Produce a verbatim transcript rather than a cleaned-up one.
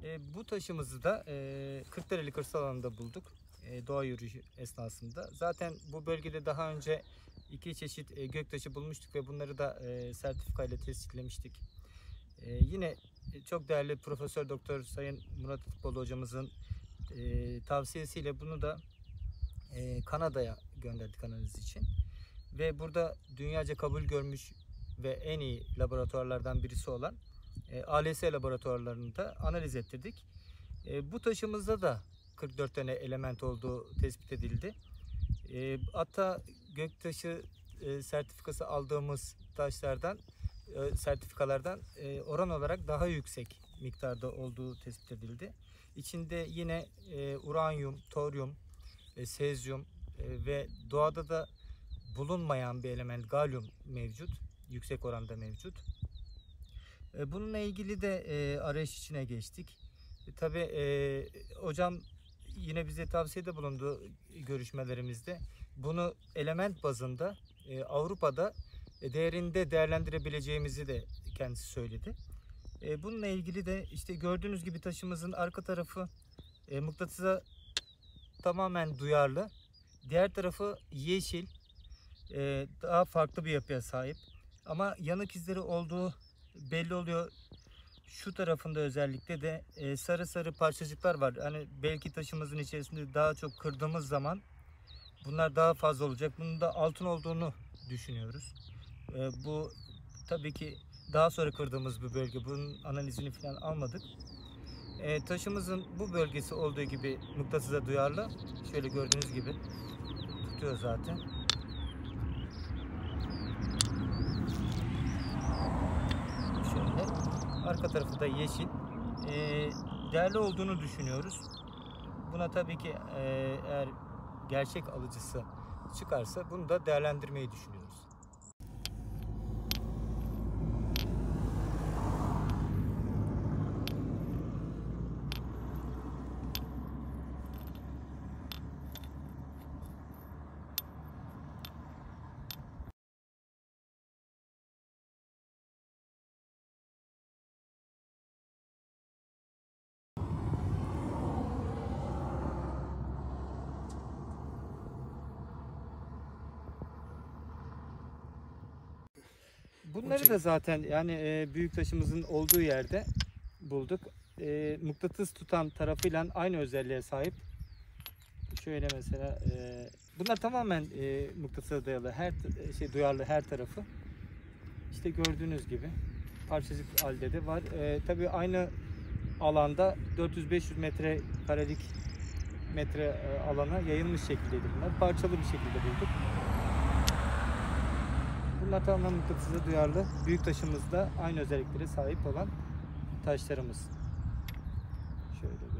E, bu taşımızı da e, Kırklareli Kırsal Alanı'nda bulduk. E, doğa yürüyüşü esnasında. Zaten bu bölgede daha önce iki çeşit e, göktaşı bulmuştuk ve bunları da e, sertifikayla tescillemiştik. E, yine çok değerli Profesör Doktor Sayın Murat Atipoğlu hocamızın e, tavsiyesiyle bunu da e, Kanada'ya gönderdik analiz için. Ve burada dünyaca kabul görmüş ve en iyi laboratuvarlardan birisi olan e, A L S laboratuvarlarında analiz ettirdik. E, bu taşımızda da kırk dört tane element olduğu tespit edildi. E, hatta göktaşı e, sertifikası aldığımız taşlardan, e, sertifikalardan e, oran olarak daha yüksek miktarda olduğu tespit edildi. İçinde yine e, uranyum, toryum, e, sezyum e, ve doğada da bulunmayan bir element galyum mevcut. Yüksek oranda mevcut. E, bununla ilgili de e, arayış içine geçtik. E, tabii e, hocam yine bize tavsiyede bulundu görüşmelerimizde. Bunu element bazında e, Avrupa'da e, değerinde değerlendirebileceğimizi de kendisi söyledi. E, bununla ilgili de işte gördüğünüz gibi taşımızın arka tarafı e, mıknatısa tamamen duyarlı. Diğer tarafı yeşil. E, daha farklı bir yapıya sahip. Ama yanık izleri olduğu belli oluyor. Şu tarafında özellikle de e, sarı sarı parçacıklar var. Hani belki taşımızın içerisinde daha çok kırdığımız zaman bunlar daha fazla olacak. Bunun da altın olduğunu düşünüyoruz. E, bu tabii ki daha sonra kırdığımız bir bölge. Bunun analizini falan almadık. E, taşımızın bu bölgesi olduğu gibi mıknatısa duyarlı. Şöyle gördüğünüz gibi tutuyor zaten. Şöyle. Arka tarafı da yeşil. E, değerli olduğunu düşünüyoruz. Buna tabii ki e, eğer gerçek alıcısı çıkarsa bunu da değerlendirmeyi düşünüyoruz. Bunları da zaten yani e, büyük taşımızın olduğu yerde bulduk. E, mıknatıs tutan tarafıyla aynı özelliğe sahip. Şöyle mesela e, bunlar tamamen e, mıknatısa dayalı, her şey duyarlı her tarafı. İşte gördüğünüz gibi parçacık halde de var. E, tabii aynı alanda dört yüz beş yüz metre karelik metre e, alana yayılmış şekildeydi bunlar. Parçalı bir şekilde bulduk. Bunlar tamamen mıknatısa duyarlı. Büyük taşımızda aynı özelliklere sahip olan taşlarımız. Şöyle